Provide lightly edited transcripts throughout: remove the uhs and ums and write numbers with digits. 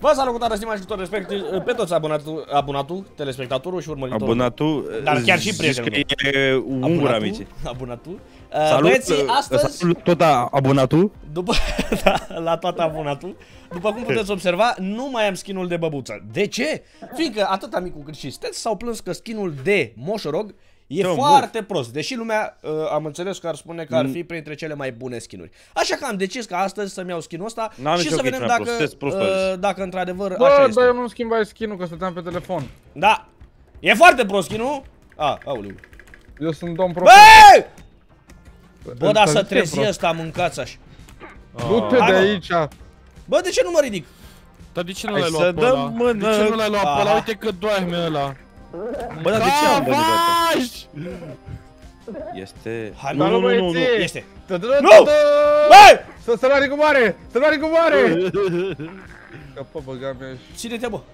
Vă salutare, stimați și tot respect pe toți abonatul, telespectatorul și urmăritorul. Abonatul, dar chiar și prietenul. E ungur, amici. Abonatul. Salut, Băieții, astăzi, salut tot abonatul. după, la tot abonatul, după cum puteți observa, nu mai am skinul de băbuță. De ce? Fiindcă atât amicul cât și Stet s-au plâns că skinul de Moșorog e foarte prost, deși lumea, am înțeles că ar spune că ar fi printre cele mai bune skinuri. Așa că am decis ca astăzi să-mi iau skinul ăsta și să vedem dacă într-adevăr așa este. Bă, dar eu nu schimbai skinul, că stăteam pe telefon. Da, e foarte prost skinul. Aoleu. Eu sunt domn Bă! profesor. Bă, dar să trezi ăsta, mâncați așa. Du-te de aici. Bă, de ce nu mă ridic? Dar de ce nu l-ai luat pe ăla? De ce nu l-ai luat pe ăla? Uite că doarme ăla. Bă, dar de ce am văzut asta? Este... Hai, Nu, este. Nu! Bă! Sălari cu mare! Sălari cu mare! Că pă, băga mea și... Ține-te, bă.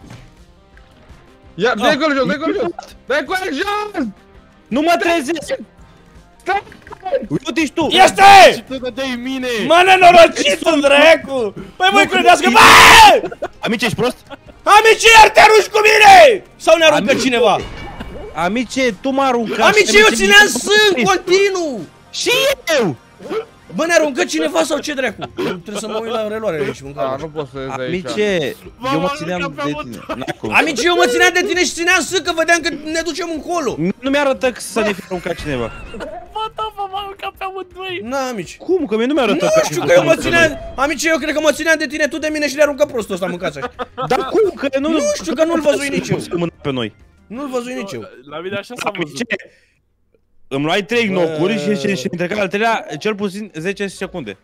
Ia, dă-i acolo jos, dă-i acolo jos! Dă-i acolo jos! Nu mă trezesc! Stai! Uite-și tu! Este! Și tu dă-i mine! Mă, nenorocit-o, dracu! Păi voi credeți că... Bă! Amici, ești prost? Amici, iar te arunci cu mine! Sau ne aruncă cineva? Amice, tu mă aruncați! Amici, eu țineam sân continuu! Și eu! Bă, ne aruncă cineva sau ce dracu? Trebuie să mă uit la reluare aici, Da, nu pot să ies de aici. Amice, eu mă țineam de tine. Amici, eu mă țineam de tine și țineam sân că vedeam că ne ducem încolo. Nu mi-arătă să ne fi aruncat cineva. Bă, da, m-am aruncat pe amândoi! Na, amici. Cum? Că mie nu mi-arătă Nu știu că eu mă țineam... Amici, eu cred că mă țineam de tine, tu de mine și le aruncă prostul ăsta, mâncați așa. Dar cum? Că nu... Nu știu că nu-l văzui nici eu. Să pe noi. Nu-l văzui nici eu. La mine așa s-a văzut. Îmi luai 3 knocuri și între care al treilea cel puțin 10 secunde.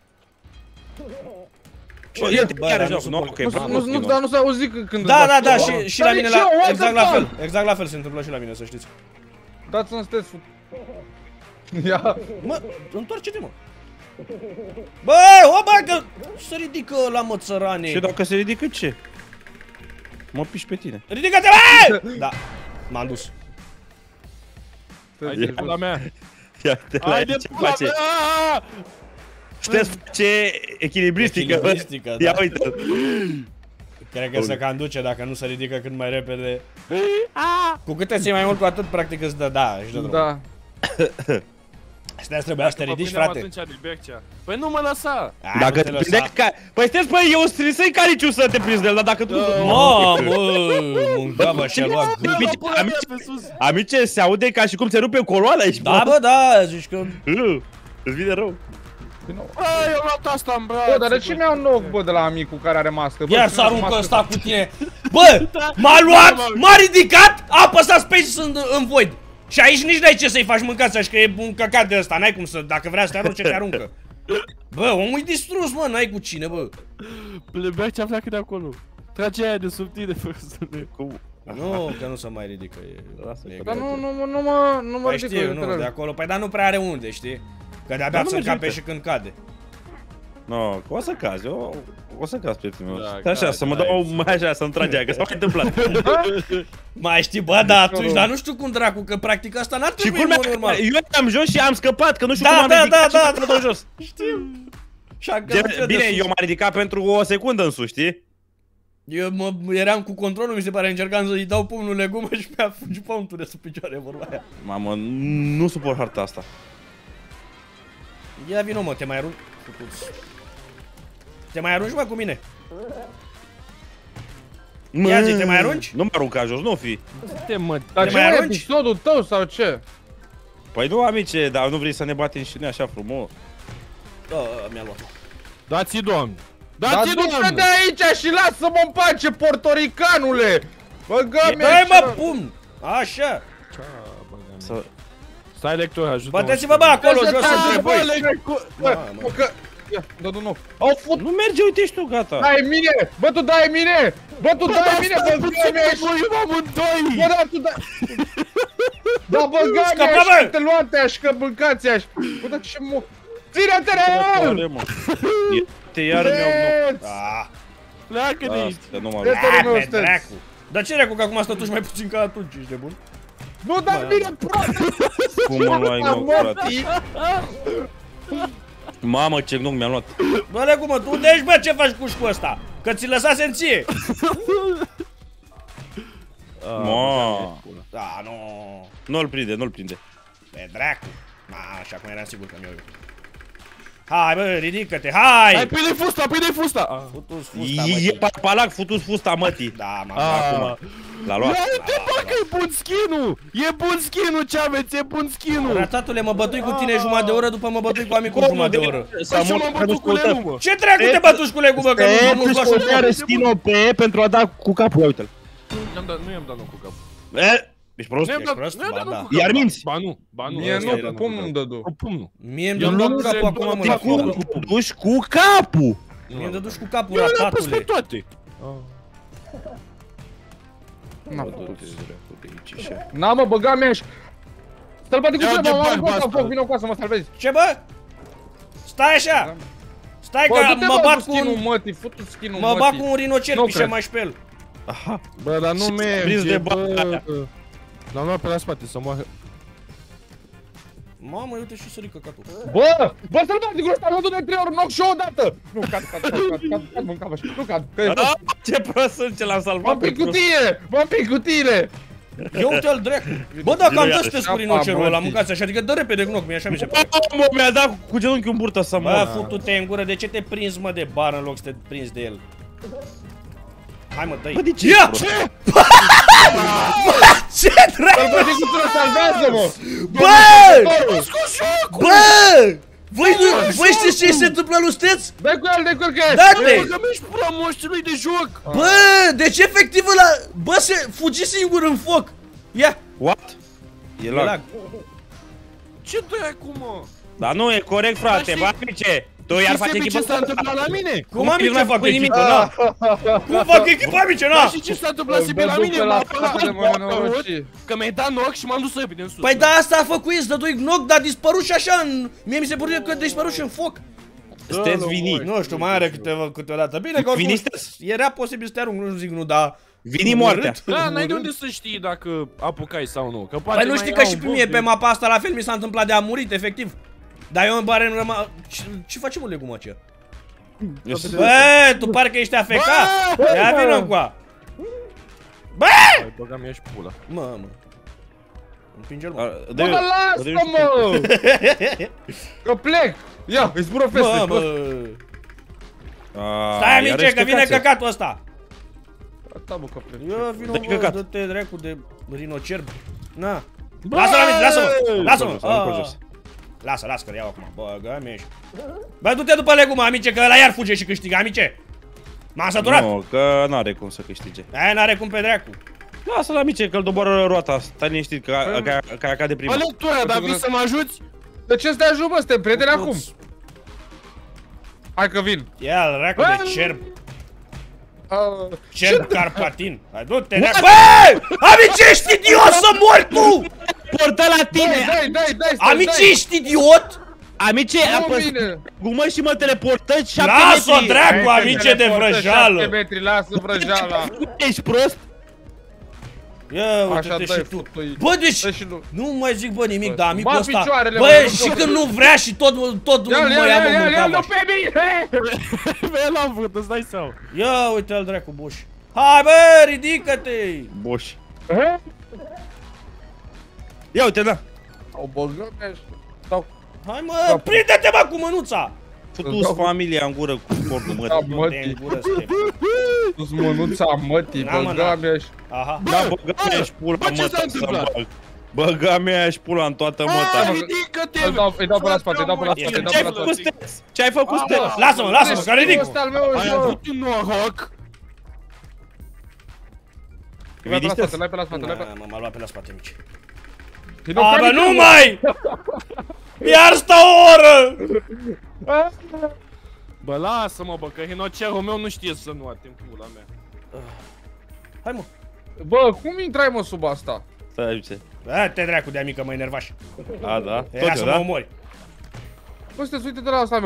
Nu s-a auzit când... Da, și la mine exact la fel se întâmplă și la mine, să știți. Dați-mi Stet. Ia. Mă, întoarce-te, mă. Bă, bă, că se ridică la mă, țărane. Și dacă se ridică ce? Mă piși pe tine. Ridică-te, bă! Da, m-am dus. Hai de pula mea! Ia-te la Hai de pula mea! Știți ce echilibristică, bă? Ia uite-l. Cred că se cam duce dacă nu se ridică cât mai repede. Cu cât te ții mai mult, cu atât practic îți dă, da, își dă drum. Da. Stai, trebuia să te ridici, frate. Păi nu mă lăsa! Dacă te prindeai ca... Păi stai, păi eu strisă-i Cariciu să te prinzi de el, dar dacă tu... Mamă, mâncava și-a luat gând. Amice, se aude ca și cum se rupe coloana aici. Da, bă, da, zici că... Îți vine rău. Băi, eu am luat asta în brațe. Bă, dar de ce mi-au knock, bă, de la amicul care are mască? Iar să aruncă ăsta cu tine. Bă, m-a luat, m-a ridicat, a apăsat space în void. Și aici nici n-ai ce să-i faci, mâncați așa, că e un căcat de ăsta, n-ai cum să, dacă vrea să te arunce, te aruncă. Bă, omul e distrus, mă, n-ai cu cine, bă. Plebecea pleacă de acolo. Trage aia de sub tine, frăsule. Cum? Nu, că nu se mai ridică, Dar nu mă păi ridic. știu, nu, de acolo, păi dar nu prea are unde, știi? Că de-abia ți încape și când cade. No, o să cazi, o să cazi, prietenul meu. Da, așa, să mă dau mai așa, să-mi trage aia, că s-a mai întâmplat. Mai știi, bă, da, atunci, dar nu știu cum dracu, că practic asta n-ar trebui în mod normal. Eu am jos și am scăpat, că nu știu cum am ridicat și m-am dat jos. Știu. Bine, eu m-am ridicat pentru o secundă însuși, știi? Eu eram cu controlul, mi se pare, încercam să-i dau pumnul legumă și mi-a fugit pământul de sub picioare, vorba aia. Mamă, nu suport harta asta. Ia vino, mă, te mai arunci. Te mai arunci, mă, cu mine. Ia zi, te mai arunci? Nu mă arunca jos, nu fi. Dar ce mai episodul tău sau ce? Păi nu, amice, dar nu vrei să ne batem și noi așa frumos? Da, mi-a luat. Dați-i, doamne! Dar du-te de aici și lasă-mă în pace, portoricanule! Băgă-mi dă-i, mă, pumn! Așa! Stai, lector, ajută-mă. Bateți-vă, bă, acolo, jos între voi! Ia, dă-du nou! Au fut! Nu merge, uite și tu, gata! Dai mine! Bă, tu dai mine! Bă, tu dai mine! Băgă-mi aici! Bă, amândoi! Bă, da, tu dai... Da, băgă-mi aici, că te luate aș, că mâncați aș! Bă, da, ce mă... Ține-te de el! Te iară mi-au knock. Pleacă de aici! Pe dracu! Dar ce dracu, că acum stătuși mai puțin ca atunci, ești de bun? Nu, dar bine, prost! Cum mă luai knock, frate? Mamă, ce knock mi-am luat. Bă, lecu, mă, tu unde ești, bă, ce faci cu ăsta? Că ți-l lăsasem ție. Mo. Da, nu. Nu-l prinde, nu-l prinde. Pe dracu. Și acum eram sigur că mi-o... Hai, bă, ridică-te, hai! Hai, pune fusta, pune fusta! Futu-ți fusta, E mătii. palac, futu-ți fusta, mătii. Da, mă, Acum. L-a luat. Uite, bă, că e bun skin-ul! E bun skin-ul, ce aveți, e bun skin-ul! Ratatule, mă bătui cu tine jumătate de oră, după mă bătui cu amicul jumătate de oră. Păi și m-am bătut cu Lelu, mă! Ce dracu te bătuși cu legul, bă, că nu Pe, faci are skin-o pe pentru a da cu capul, ia uite-l. Nu i-am dat nu cu capul. Ești prost? Nu i-am dat, prost? nu i-am dat Ba nu da. cu capul. Iar minți? Ba nu, ba nu. Mie ăsta nu, era cum cu nu-mi capul. dădu? Cu pumnul. Mie îmi Eu dă nu cu capul te- acum, mă, te- la cu- foc. Cu duși cu capul. Mie îmi dăduși cu capul, Eu le-am pus pe ratatule. toate. Na, mă, băga mea și... Să-l bate cu Ia ceva, de mă, bani, am fost basta. în foc, vină cu să mă salvezi. Ce, bă? Stai așa! Stai Bă, că du-te, mă bă, bat cu cu skin-ul un... mătii, futu skin-ul Mă bat mătii. cu un rinocer, Nu pișe cred. mai șpel. Bă, dar nu Și merge, prins de bă. bani. L-am luat pe la spate să moară. Mamă, uite și sări căcatul. Bă, să-l bate cu ăsta, mă du de 3 ori, knock și o dată. Nu, cad, mă, cad, nu cad, că e... Ce prost sunt ce l-am salvat. M-am pic cu tine, m-am pic cu tine. Ia uite-l dracu. Bă, dacă am Iar, dă-ți cu rinocerul ăla, mătii. mâncați așa, adică dă repede gnoc, mie așa mi se pare. Mă, mi-a dat cu genunchiul în burtă să Bă, mor. futu-te în gură, de ce te prinzi, mă, de bar în loc să te prinzi de el? Hai, mă, dă-i. Bă, de ce? Ia! Ce? Ce Să-l dracu? bate cu tine, salvează-mă. Bă! Bă! Voi știți ce se întâmplă lui Steț? Dai cu el, că e. Da-te! Bă, că mi-ești pula moștelui de joc! Bă, deci efectiv ăla, bă, se fugi singur în foc. Ia! What? E E lag. lag. Ce dă-i acum, mă? Dar nu e corect, frate, Dar bă, ce? Tu iar faci ce echipă? s-a întâmplat la mine? Cum am nu ce ai fac făcut nimic? echipă, na? Cum fac echipa, amice, Dar na? și ce s-a întâmplat și pe la mine? Că mi-ai dat knock și m-am dus repede în sus. Păi da, asta a făcut, îți dădui gnoc, dar a dispărut și așa în... Mie mi se pare că a dispărut și în foc. Sunteți vini. Nu știu, mai are câteodată. Bine că oricum Vini sunteți? era posibil să te arunc, nu zic nu, dar... Vini moartea. Da, n-ai de unde să știi dacă apucai sau nu. Că poate Păi nu mai știi că era și un pe boss mie de- pe mapa asta la fel mi s-a întâmplat de a murit, efectiv. Dar eu în bare nu răma... Ce facem, mă, legumă aceea? Bă, tu parcă ești AFK! Ia vină încoa! Bă! Ai băgat mi-aș pula. Mă. Împinge-l, mă. Bă, lasă-mă! Că plec! Ia, îi zbură feste. Bă. Stai, amice, că vine căcatul ăsta! Asta, bă, că plec. Ia vină, Dă-i bă, căcat. dă-te dracu de rinocerb. Na. Lasă-l, amice, lasă-mă! Lasă-mă! Lasă, lasă că-l iau acum. Bă, gămești. Bă, du-te după legumă, amice, că ăla iar fuge și câștigă, amice! M-am săturat! Nu, că n-are cum să câștige. Aia n-are cum pe dracu. Lasă-l, amice, că-l doboară roata. Stai liniștit, că a cade prima. Bă, lectura, dar vii să mă ajuți? De ce stai ajut, bă? Suntem prieteni acum. Hai că vin. Ia-l, dracu de cerb. Ce Cerb carpatin. Hai, du-te, dracu. Bă! Amice, ești idiot să mori tu! Portă la tine! Dai, Amice, ești idiot? Amice, apăs gumă și mă teleportă 7 metri. Lasă-o, dracu, amice de vrăjală. 7 metri, lasă vrăjala. Ești prost? Ia Așa, uite-te dai, și tu. futui. Bă, deci, Dă și nu. nu mai zic, bă, nimic, dar amicul Ba ăsta, picioarele, bă, mă, și nu când nu vrea și tot nu mă ia, mă, Ia-l mâncava. pe mine! Bă, l-am vrut, îți dai seama. Ia uite-l, dracu, buș. Hai, bă, ridică-te! Boș. Ia uite, da. O băgăm sau Hai, mă, prinde-te, mă, cu mânuța! Futu-ți familia în gură cu cornul, mă. da, Te mătii. îngură, Stef. Tu-s mânuța mătii, Na, mă, băga mea și... Aha. Da, băga mea și pula, bă, ce mă, s-a să întâmplat? bag. Băga mea și pula în toată măta. Ridică-te! Îi dau pe la spate, îi dau pe la spate, îi dau Ce ai pe la făcut, spate. Stex? Ce ai făcut, Stex? Lasă-mă, lasă-mă, că ridic! Ăsta al meu, Ai avut un noroc! L-ai pe la spate, l-ai pe la spate, l-ai pe la M-a luat pe la spate, mici. spate. A, bă, nu mai! Iar sta o oră! Bă, lasă-mă, bă, că hinocerul meu nu știe să nu ating pula mea. Hai, mă. Bă, cum intrai, mă, sub asta? Stai, amice. Te dracu de amică, mă enervaș. A, da? Era Tot să eu, mă da? omori. Bă, sunteți, uite de la asta al meu.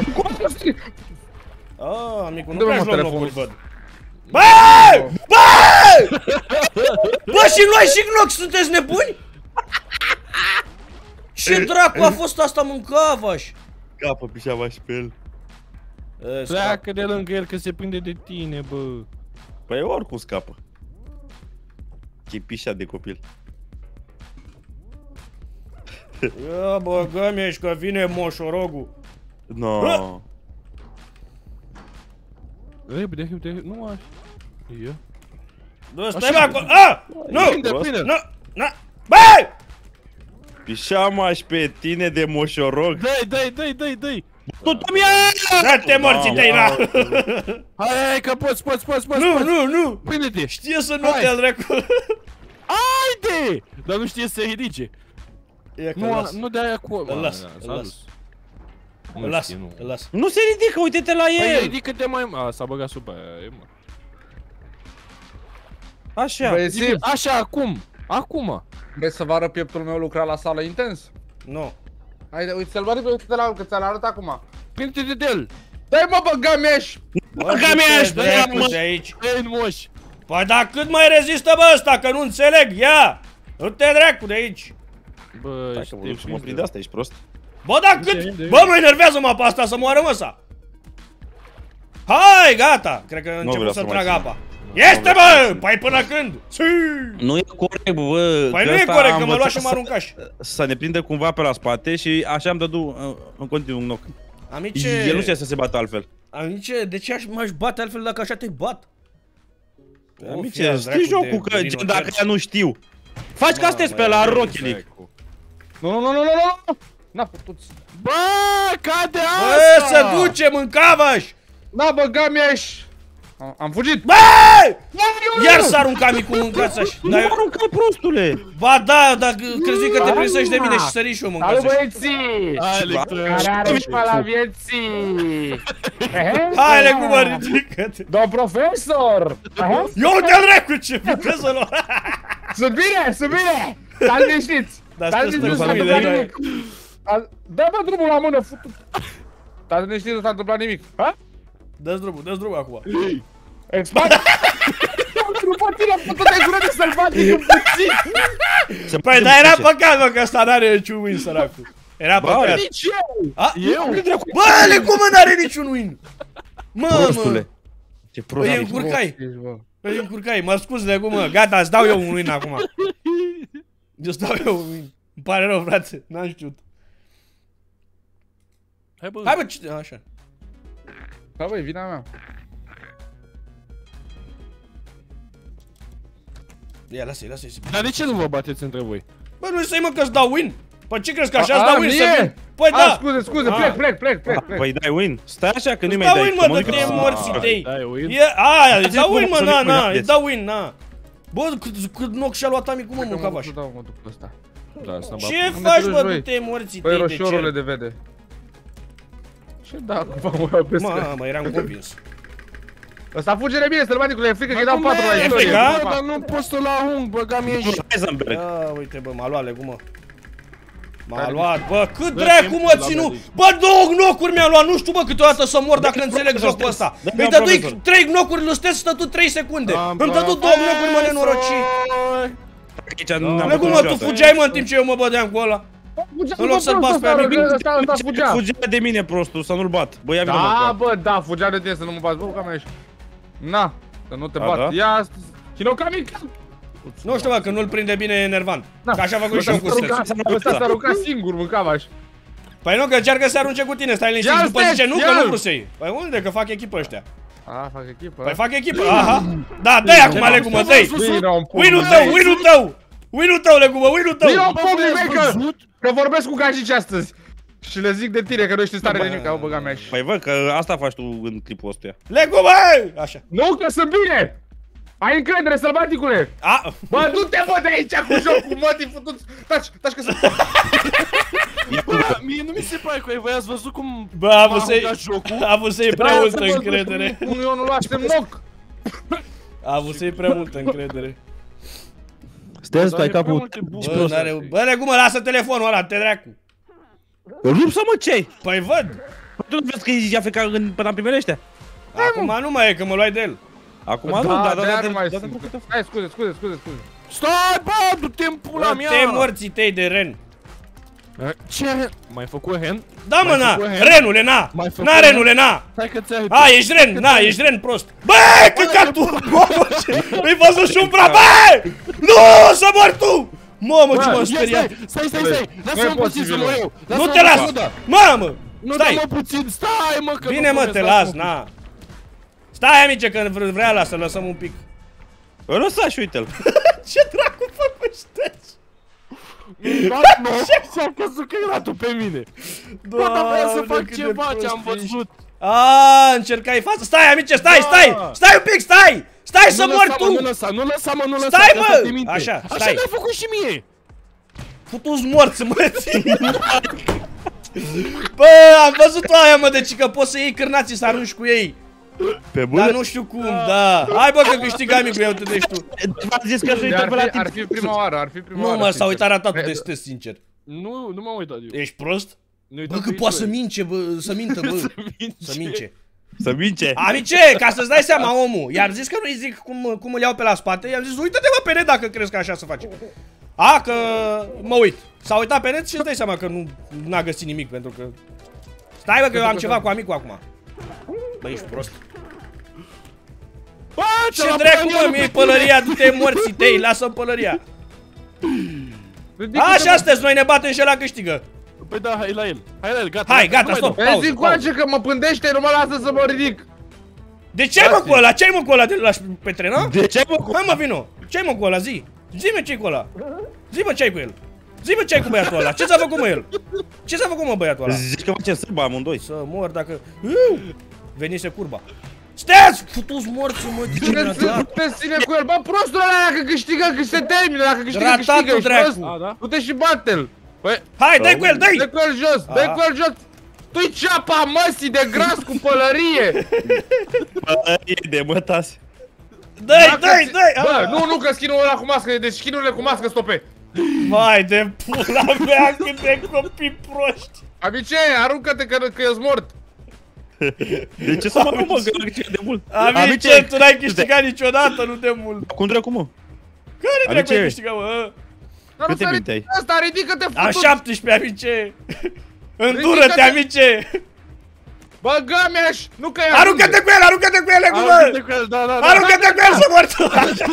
A, amicul, Unde nu mă prea-și luăm telefonul? locuri, văd. Bă! Bă! Bă, și noi și Gnox sunteți nebuni? Ce dracu a fost asta, mâncavaș? Capă pișava și pe el. Pleacă de lângă el că se prinde de tine, bă. Păi oricum scapă. Chipișa de copil. Ia băgăm ești că vine moșorogul. No. Repede, nu așa. Ia. Dă, stai bă acolo! A! Nu! Prinde. Nu! Na! Băi! Pișamaș pe tine de moșorog. Dai. Tu mi-a! Dă-te morții tăi, na! Hai, că poți. Nu! Prinde-te. Știe să nu te-l recu... Haide! Dar nu știe să se ridice. Ia că îl las. Nu de aia cu... Îl las. Îl las. Nu se ridică, uite-te la Păi el. ridică-te mai... A, s-a băgat sub aia, e, mă. Așa. Băieții, Așa, acum. vrei să vă arăt pieptul meu lucra la sală intens? Nu. Haide, uite, să-l bări pe uite la că ți-l arăt acum. Prinde-te de el. Dai mă, bă, gameș! Băga mi-aș, dracu de aici. Ei, moș. Păi dar cât mai rezistă bă ăsta, că nu înțeleg, ia! Du-te dracu de aici! Bă, Stai că mă duc să mă prind asta, ești prost? Bă, dar cât? Bă, mă enervează mă pe asta să moară măsa! Hai, gata! Cred că a început să tragă apa. Este, bă! Păi până când? Nu e corect, bă. Păi nu e corect, că mă lua și mă aruncași. Să ne prindă cumva pe la spate și așa am dădu în continuu un knock. Amice... El nu știe să se bată altfel. Amice, de ce m-aș bate altfel dacă așa te bat? Amice, știi jocul că dacă ea nu știu. Faci ca sunteți pe la Rocket League. Nu. N-a putut. Bă, cade Bă, asta! să duce, mâncava-și! Na, bă, gameș! Am fugit! Bă! Iar s-a aruncat micul mâncați-și! Nu aruncai, prostule! Ba da, dar crezi că te prinsești de mine și sări și eu Salut, mâncați-și! băieții! Care are la vieții! Hai, legumă, ridică-te! Domn profesor! Eu te-l recu, ce viteză lua! Sunt bine! Stai liniștiți! Dar Stai stă liniștiți, nu s-a bine, întâmplat da. nimic! Dă-mă drumul la mână, futut! Stai liniștiți, nu s-a întâmplat nimic! Dă-ți drumul acum! Expand! După tine, putu-te gură de sălbatic în puțin! Păi, dar era păcat, mă, că ăsta n-are niciun win, săracul! Era păcat! Nici eu! Eu? Bă, legumă, n-are niciun win! Mă, Prostule! Ce prost Îi ești. încurcai! Îi încurcai, mă scuz, legumă, gata, îți dau eu un win acum! Îți dau eu un win! Îmi pare rău, frate, n-am știut! Hai bă, așa! Da, băi, vina mea! Ia, lasă-i, dar de ce nu vă bateți între voi? Bă, nu să-i mă că-ți dau win! Păi ce crezi că așa-ți dau win să vin? Păi A, da! scuze, plec. Păi dai win. Stai așa că nu-i mai Dau dai. win, mă, dă-te morții tăi! Dai win? Aia, îi dau win, mă, să na, nu-i na, mai îi dau win, na! Bă, cât knock și-a luat amicul, mă, mâncavaș! Mă duc pe ăsta. Da, să Ce Unde faci, te bă, duci, du-te morții Băi, tăi de roșiorule cer? de vede. Ce da, acum mă pe scări. Mă, eram convins. Ăsta fuge de bine, sălbaticule, e frică că-i dau 4 la e istorie. frică? Dar nu poți să la ung, băgam ești. Heisenberg. Ia, uite, bă, m-a luat legumă. M-a Care luat, bă, cât Dă dracu timpul mă la ținu! medic. Bă, 2 gnocuri mi-a luat, nu știu, bă, câteodată să mor dacă înțeleg profesor, jocul ăsta. dă-mi Îi un dădui profesor. 3 gnocuri, îl stai să stătu 3 secunde. Îmi dădu 2 gnocuri, mă, nenorocit. Aici nu am Legumă, tu fugeai, mă, în timp ce eu mă bădeam cu ăla. În loc să-l bați pe amic. Ăsta fugea. Fugea de mine, prostul, să nu-l bat. Bă, ia vină Da, mă. bă, da, fugea de tine să nu mă bați. Bă, cam ești. Na, să nu te A, bat. da? Ia, Chinocamic! Nu știu, bă, că nu-l prinde bine, e enervant. Na, Că așa a făcut și eu cu stres. Ăsta s-a aruncat singur, mâncava-și. Păi nu, că încearcă să se arunce cu tine, stai liniștit Ia-l, și după zice nu, că ia-l! nu vreau să iei. Păi unde, că fac echipă ăștia. A, fac echipă. Păi fac echipă, aha. Da, dă-i acum, legumă, dă-i. Win-ul tău, legumă, win-ul tău. Vino, pomul Bă, mei, că vorbesc cu gajici astăzi. Și le zic de tine că nu ești în stare de nimic, au băgat mea și... Păi văd că asta faci tu în clipul ăstuia. Legumă! Așa. Nu, că sunt bine! Ai încredere, sălbaticule! A, Bă, du-te, bă, de aici cu jocul, mă, te-i făcut... Taci că sunt... Bă, mie nu mi se pare că voi ați văzut cum bă, a avut jocul. să-i prea multă încredere. Eu nu luasem noc! A avut să-i prea multă încredere. Stai, stai capul. Bă, n-are... Bă, legumă, lasă telefonul ăla, te dracu. Îl rup să mă cei! Păi văd. Tu nu vezi că e ia feca până în primele ăștia? Acum nu mai e, că mă luai de el. Acum nu, Da, dar de-aia nu mai da, sunt. Hai, scuze. Stai, bă, du-te în pula Bă, mea! te morții tăi de ren. Ce are? Mai făcut hen? Da, mă, Mai na! făcut hen? Renule, na! Mai făcut Na, hen? renule, na! Stai că ți-ai... A, ești ren, na, ești ren prost! Bă, căcatul! Mamă, ce... Îi văzut și umbra, bă! Nu, să mor tu! Mamă, ce m-am speriat! Stai! Nu Lasă-mă e puțin să posibil, mă eu! Nu te las! Mamă! Nu, Stai! dă-mă puțin, stai, mă, că Bine, nu mă, te puteți, las, na! Stai, amice, că vrea la să lăsăm un pic. Îl lăsa și uite-l. Ce dracu făcușteți? Nu, și-a căzut căiratul pe mine. Bă, dar vreau să fac ceva ce am văzut. Aaa, încercai față. Stai, amice, stai! Stai un pic, stai! Stai să mor tu! Nu lăsa, mă, nu lăsa. Stai, mă! Așa, Așa stai. mi-a făcut și mie. Futu-ți morți, mă, țin. Bă, am văzut aia, mă, deci că poți să iei cârnații să arunci cu ei. Pe bune? Dar nu știu cum, da. Hai, bă, că câștig amicul, eu te deci tu. V-am zis că să uită pe la tine. Ar fi prima oară, Nu, mă, s-a uitat ratatul de stes, sincer. Nu m-am uitat eu. Ești prost? Nu Bă, că poate să mince, bă, să mintă, bă. Să mince. Să mince. Amice, ca să-ți dai seama, omul. I-ar zis că nu-i zic cum îl iau pe la spate. I-am zis, uită-te, mă, pe net dacă crezi că așa se face. A, că mă uit. S-a uitat pe net și îți dai seama că nu n-a găsit nimic, pentru că... Stai, bă, că eu am ceva cu amicul acum. Bă, ești prost. Ce dracu, mă, mi-ai pălăria, du-te morții tăi, lasă-mi pălăria. Așa sunteți, noi ne batem și ăla câștigă. Păi da, hai la el. Hai la el, gata. Hai, gata, stop. Vezi încoace că mă pândește, nu mă lasă să mă ridic. De ce mă cu ăla? Ce-ai mă cu ăla de lași pe trenă? De ce, mă? Hai, mă, vino. Ce-ai mă cu ăla, zi. Zi-mă ce-ai cu ăla. Zi-mă ce-ai cu el. Zi-mă ce-ai cu băiatul ăla. Ce s-a făcut, mă, el? Ce s-a făcut, mă, băiatul ăla? Zici că facem sârba amândoi. Să mor dacă... Venise curba. Steați! Futu-ți morții, mă, Puteți ține cu el, bă, prostul ăla dacă câștigă, că se termină, dacă câștigă, Ratatul, câștigă, ești dracu. prost? A, da? Du-te și bate-l. Păi, Hai, dai cu el, dai! dă cu el jos, dă cu el jos. Tu-i ceapa măsii de gras cu pălărie. Pălărie de mătase. Dai! Bă, nu, că skin-ul ăla cu mască, deci skin-urile cu mască stope. Vai de pula mea, cât de copii proști! Amice, aruncă-te că ești mort. De ce să mă arunc, mă, că nu câștigă de mult? Amice, tu n-ai câștigat niciodată, nu de mult! Cum dracu, mă? Care dracu ai Amice. câștigat, mă? Dar nu Câte s-a minute ai? ridicat ăsta, ridică-te Am futut. 17, amice! Îndură-te, amice! Bă, gameș, nu că e Aruncă-te cu el, aruncă-te cu el, Aruncă-te bă! cu el, da. Aruncă-te cu el să mor tu!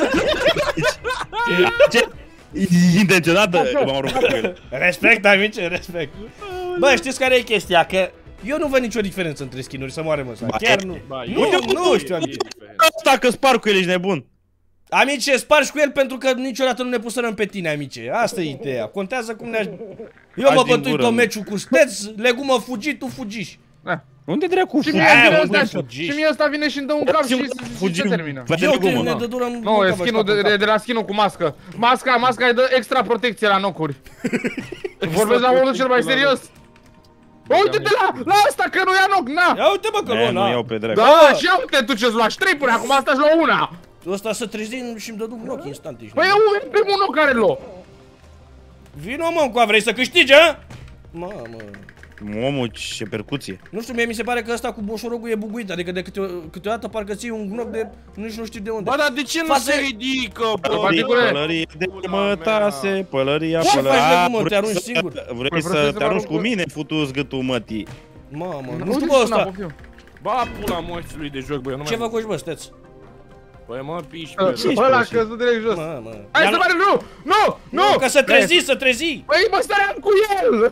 Ce? Intenționat m-am aruncat cu el. Respect, amice, respect! Bă, știți care e chestia? Că eu nu văd nicio diferență între skin-uri, să moare măsa. Chiar nu. Nu știu, amice. Asta că spar cu el, ești nebun. Amice, spargi cu el pentru că niciodată nu ne pusărăm pe tine, amice. Asta e ideea. Contează cum ne-aș... Eu mă bătui tot meciul cu Steț, legumă fugi, tu fugiși. Unde dracu Și fugi? mie ăsta vine și îmi dă un cap și se termină. Eu te ne dă dură. Nu, e skin-ul de la skin-ul cu mască. Masca îi dă extra protecție la nocuri. Vorbesc la modul cel mai serios. Uite-te la asta că nu ia noc, na! Ia uite, bă, că nu, Nu iau na. pe dracu. Da, și ia uite tu ce-ți lași 3 până acum, asta și la una! Ăsta să trezim și-mi dădu un ochi instant. Păi eu primul noc care l-o! Vino, mă, încoa, vrei să câștigi, a? Mamă. Omul, ce percuție. Nu știu, mie mi se pare că ăsta cu boșorogul e buguit, adică de câteodată parcă ții un gnoc de nici nu știu de unde. Bă, dar de ce nu se ridică, bă? Pălărie de mătase, pălăria, Ce faci, pălăria. legumă, te arunci singur? Vrei să te arunci cu mine, futu-ți gâtul mătii. Mamă, nu știu, bă, ăsta. Ba, pula morțului de joc, bă, eu nu mai... Ce făcuși, bă, Steț? Băi, mă, piși pe Ăla a căzut direct jos. Mă. Hai să bate, nu! Nu, că să trezi! Păi mă stăream cu el!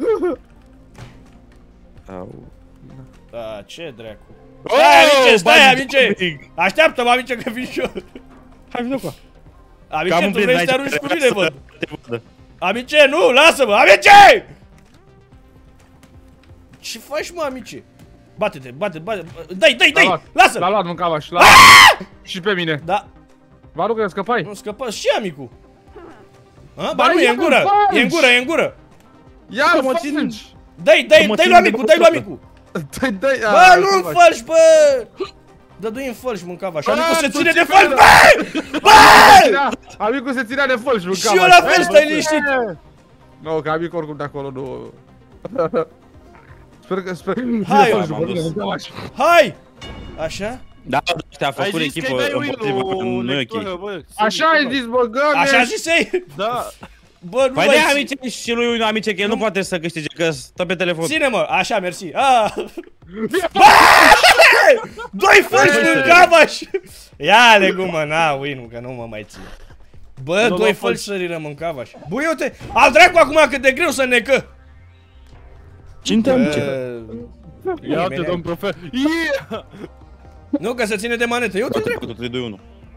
Da, ce dracu. Stai, amice! Așteaptă-mă, amice, că vin și eu. Hai, vină cu. Amice, tu vrei să te arunci cu mine, văd. Amice, nu, lasă-mă, amice! Ce faci, mă, amice? Bate-te, dai, lasă-l! L-a luat mâncava și și pe mine. Da. Vă rog că scăpai. Nu scăpa și amicul. Ba nu, e în gură, e în gură. Ia-l, mă țingi. Dai lui amicul, Dai. Bă, nu-mi fălși, bă! Dădui în fălși mâncava și amicul se ține de fălși, bă! Amicul se ținea de fălși, mâncava. Și eu la fel, stai liniștit. Nu, că amicul oricum de acolo nu... Sper... Hai! Hai! Așa? Da, ăștia a făcut echipă împotriva, nu e ok. Așa ai zis, bă, găme! Așa zisei? Da. Bă, nu Păi mai de amice și lui un amice, că el nu poate să câștige, că stă pe telefon. Ține-mă, așa, mersi. Bă! Doi fălși mâncavaș! Ia legumă, na, win-ul, că nu mă mai țin. Bă, doi fălși săriră mâncavaș. Bă, uite, al dracu acum cât de greu să necă. Cine te amice? Ia uite, domn profesor. Nu, că se ține de manetă. Eu te trec. 4, 3, 2, 1.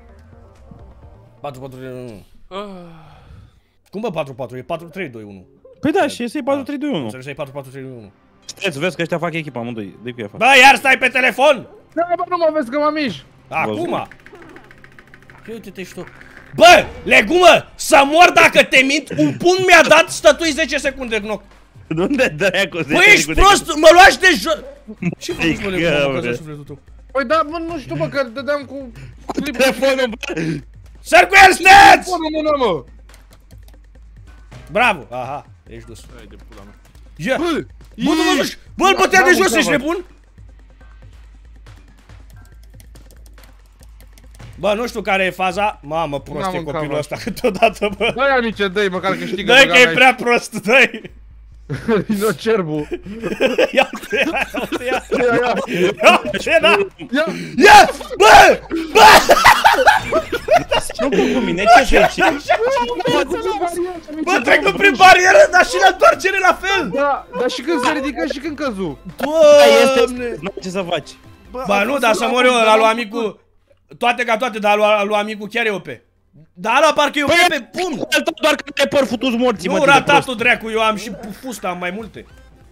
4, 4, 3, 2, 1. Cum bă 4, 4? E 4, 3, 2, 1. Păi da, și ăsta e 4, 3, 2, 1. Înțeleg să e 4, 4, 3, 2, 1. Stai, vezi că ăștia fac echipa amândoi. Dă-i cu ea fac. Bă, iar stai pe telefon? Da, bă, nu mă vezi că mă mișc. Acum? Ia uite-te și tu. Bă, legumă, să mor dacă te mint. Un pun mi-a dat, stătui 10 secunde, knock. Unde dracu? Bă, ești prost, mă luași de jos. Ce faci, bă, legumă, mă căză sufletul tău? Păi da, bă, nu știu, bă, că dădeam cu telefonul, bă! Săr cu el, steți! telefonul, mă! Bravo, aha, ești dus. Hai de pula mea. Ia! Bă, nu mă duci! Bă, îl bătea de jos, ești nebun? Bă, nu știu care e faza. Mamă, prost e copilul ăsta câteodată, bă. Dă-i amice, dă-i, măcar câștigă. Dă-i că e prea prost, dă-i! Rinocerbul. Ia uite, ia uite, ia! Ia, Ce da? ia! Ia! Bă! Bă! Nu cu mine, ce faci? Bă, trecut prin barieră, dar și la întoarcere la fel! Da, dar și când se ridică și când căzu. Doamne! Nu ce să faci? Bă, nu, dar să mor eu la lui amicul. Toate ca toate, dar lui amicul chiar e OP. Dar ăla parcă e OP pe pumn. Doar că te păr futu-ți morții, mă, Nu, ratatul dracu, eu am și fusta, am mai multe.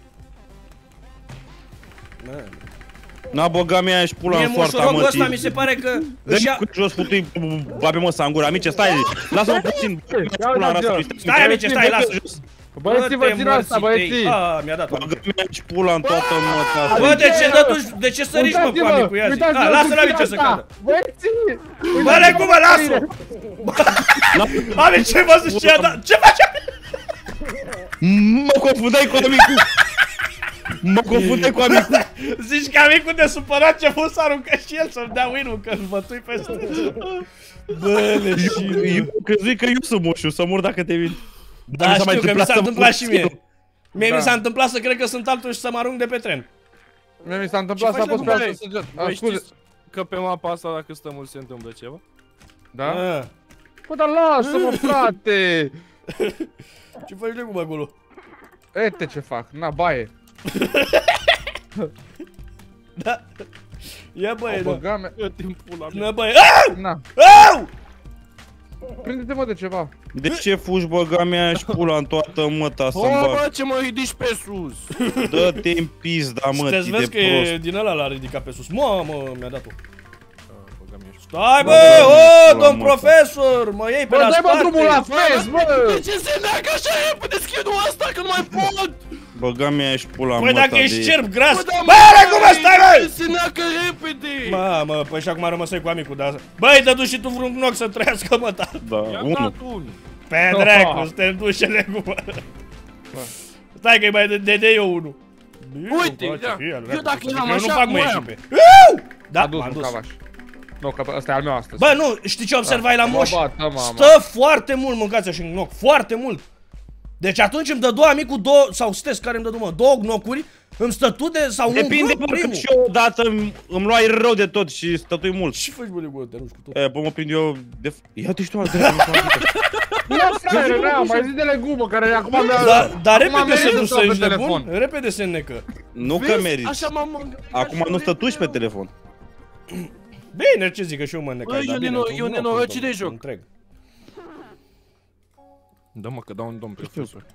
N-a băga mea ești pula în soarta, mă. Moșorogul ăsta mi se pare că își ia... Dă-mi cu jos futui, babe mă, să angura. Amice, stai, lasă-mă puțin. Stai, amice, stai, lasă. Băieții, vă țin asta, băieții. Mi-a dat-o. Băga mea ești pula în toată măta. Bă, de ce dă tu, de ce săriși, mă, cu amicul, ia zi. Lasă-l, amice, să cadă. Băieții! Bă, legumă, lasă-o! Amice, vă zici ce a dat. Ce faci? Mă confundai cu amicul. Mă confundai cu amicul. Zici că amicul de supărat ce fost să aruncă și el să-mi dea win-ul, că-l bătui peste. Bă, leșine. Eu crezui că eu sunt moșu, să mor dacă te vin. Da, știu că mi s-a întâmplat și mie. Mie mi s-a întâmplat să cred că sunt altul și să mă arunc de pe tren. Mie mi s-a întâmplat să a fost pe altă săgeată. Voi știți că pe mapa asta, dacă stăm mult, se întâmplă ceva? Da? Bă, dar lasă-mă, frate! Ce faci, legumă, acolo? Uite ce fac, na, baie. Da. Ia, băie, da. Băga mea. Eu timpul la mine. Na, băie. Na. Au! Prinde-te, mă, de ceva. De ce fugi, băga mea și pula în toată măta să-mi O, bag? bă, ce mă ridici pe sus! Dă-te în pizda, mă, Sunteți, ti de vezi că e prost. din ăla l-a ridicat pe sus. Mamă, mi-a dat-o. Băga mea și... Stai, bă, o, domn profesor, mă iei pe Bă, la dai, spate. mă, drumul la fez, bă! De ce se neagă așa repede skin-ul ăsta, că nu mai pot? Băga mea și pula Păi măta dacă ești de... cerb gras. Bă, da, Bă, cum stai, bă? Se neagă repede! Mamă, păi și acum rămăsai cu amicul, dar... Băi, dă-tu și tu vreun knock să trăiască, mă, ta. Da, I-am unul. dat unul. Pe dracu, să te duci legumă. Stai că-i mai de eu unul. Uite, da. Eu dacă eram Eu nu așa, fac mai moiam. echipe. Da, A dus m-am un dus. cavaș. Nu, că ăsta e al meu astăzi. Bă, nu, știi ce observai la moș? Mama. Stă foarte mult mâncați așa în knock, foarte mult. Deci atunci îmi dădua amicul două, sau sunteți care îmi dădu, mă, două knock-uri, îmi stătude sau un Depinde, knock bă, că primul. și eu odată îmi luai rău de tot și stătui mult. Ce faci, bă, legură, te arunci cu tot? E, bă, mă prind eu de... Ia-te și tu al drept, Nu, frate, n-am, mai zi de legumă, care acum mi-a... Dar acum repede se merită duci să să pe ești telefon. nebun, repede se înnecă. Nu că Vezi? meriți. Așa m-am... Acum nu stătuși pe telefon. Bine, ce zic, că și eu mă înnecai, Bă, dar eu bine, neno- tu eu nu nenorocit acum, de joc. întreg. Da, mă, că dau un domn profesor.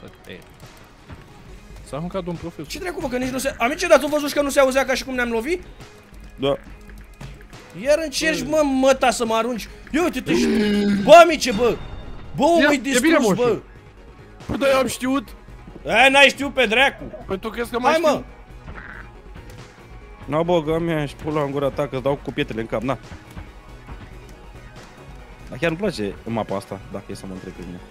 S-a aruncat domn profesor. Ce dracu, bă, că nici nu se... Amice, dar tu văzuși că nu se auzea ca și cum ne-am lovit? Da. Iar încerci, mă, măta să mă arunci. Ia uite-te și... Bă, amice, bă! Bă, omul-i e bine, distrus, moșu. bă! Păi, da, eu am știut. E, n-ai știut pe dracu! Păi tu crezi că mai Hai, știu? mă! Na, bă, mea și pula în gura ta că-ți dau cu pietrele în cap, na. Dar chiar îmi place mapa asta, dacă e să mă întreb pe mine.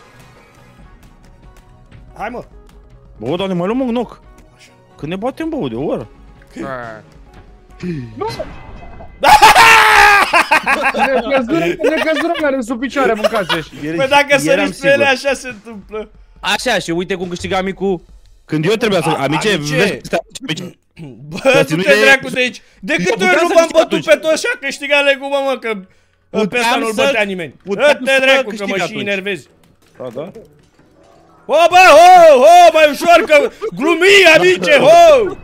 Hai, mă! Bă, doamne, mai luăm un knock. Când ne batem, bă, de o oră. Necăzură care sub picioare, mâncați-și. Păi dacă sări spre ele, așa se întâmplă. Așa, și uite cum câștiga amicul. Când eu trebuia să... Amice, vezi? Bă, du-te dracu de aici. De câte ori nu v-am bătut pe toți și a câștigat Legu, mă, că pe ăsta nu-l bătea nimeni. Dă-te dracu că mă și enervezi. Da, da. O, bă, ho, ho, mai ușor că glumii, amice, ho!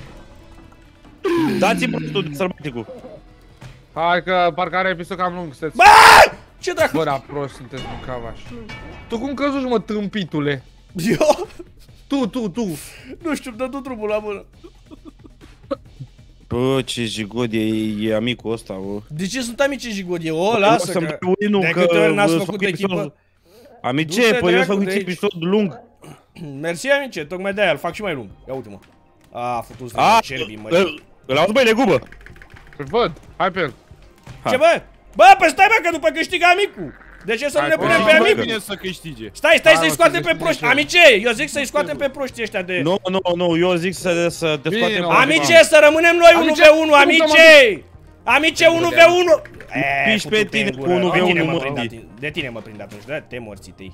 Dați-mi prostul de sălbaticul. Hai că parcă are episod cam lung, sunteți. Bă! Ce dracu? Bă, da, prost sunteți, mâncavaș. Tu cum căzuși, mă, tâmpitule? Eu? Tu. Nu știu, dă tu trupul la mână. Bă, ce jigod e amicul ăsta, bă. De ce sunt amici jigod? O, lasă că... De câte că ori n-ați făcut echipă? Amice, păi eu fac episod lung. Mersi, amice, tocmai de-aia îl fac și mai lung. Ia uite-mă. A făcut cerbii, mă. Îl auzi, băi, Legu, bă. Îl văd, hai pe el. Ce, bă? Bă, pe stai, bă, că după câștigă amicul. De ce să nu ne punem pe amicul? Bine să câștige. Stai să-i scoatem pe proști. Amice, eu zic să-i scoatem pe proștii ăștia de... Nu, eu zic să te scoatem. Amice, să rămânem noi 1v1, amice! Amice, 1v1! Piși pe tine cu 1v1, mă. De tine mă prind atunci, dă-te morții tăi.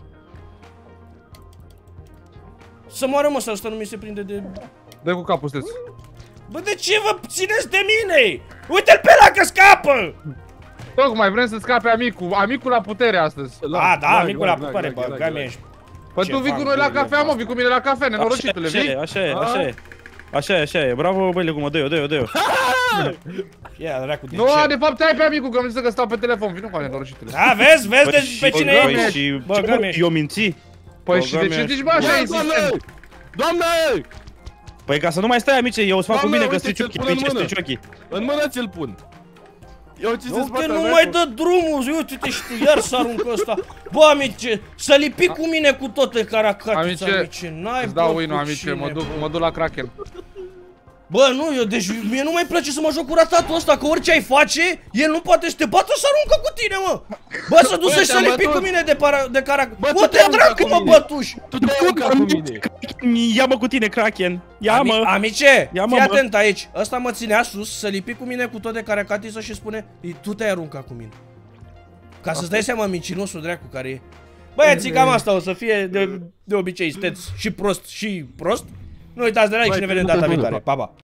Să moară, mă, să ăsta nu mi se prinde de... Dă cu capul, sunteți. Bă, de ce vă țineți de mine? Uite-l pe ăla că scapă! Tocmai vrem să scape amicul. Amicul la putere astăzi. A, da, amicul la putere, bă, că ești. Păi tu vii cu noi la cafea, mă, vii cu mine la cafea, nenorocitule, vii? Așa e, bravo, băi, Legu, mă, dă-i, eu. Ia, dracu, de ce? Nu, de fapt ai pe amicul, că am zis că stau pe telefon, vino cu ale nenorocitule. Da, vezi pe cine e? Bă, Gămeș. Eu minți? Păi și de ce zici, bă, așa insistent? Doamne! Păi ca să nu mai stai, amice, eu îți fac cu mine că strici ochii, amice, strici ochii. În mână ți-l pun. Eu ce se spate, nu mai dă drumul, uite-te și tu, iar s-a aruncă ăsta. Bă, amice, să lipi cu mine cu toate caracatița, amice, n-ai îți dau win-ul, amice, mă duc la Kraken. Bă, nu, eu, deci mie nu mai place să mă joc cu ratatul ăsta, că orice ai face, el nu poate să te bată să aruncă cu tine, mă. Bă, să duci să lipi cu mine de caracatița. Bă, te dracu, mă, bătuși. Tu te-ai aruncat cu mine. Ia-mă cu tine, Kraken. Ia-mă. Amice, fii atent aici. Ăsta mă ținea sus, să lipi cu mine cu tot de caracatiță și spune, tu te-ai aruncat cu mine. Ca să-ți dai seama mincinosul dracu care e. Băieții, cam asta o să fie, de obicei, sunteți și prost și prost. Nu uitați de like și ne vedem data viitoare. Pa, pa!